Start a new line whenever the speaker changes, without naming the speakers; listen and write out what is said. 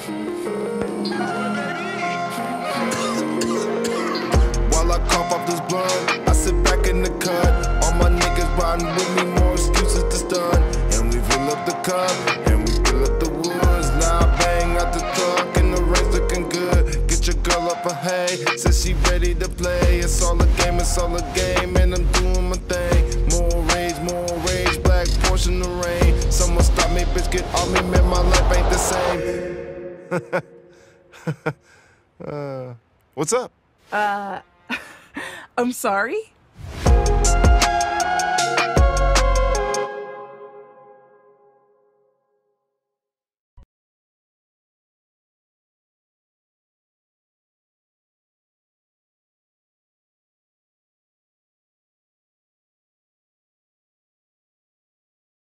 While I cough off this blunt, I sit back in the cut. All my niggas riding with me, more excuses to stun. And we fill up the cup, and we fill up the woods. Now I bang out the truck, and the rain's looking good. Get your girl up a hay, says she ready to play. It's all a game, it's all a game, and I'm doing my thing. More rage, black portion of rain. Someone stop me, bitch, get off me, man, my life ain't the same. What's up?
I'm sorry?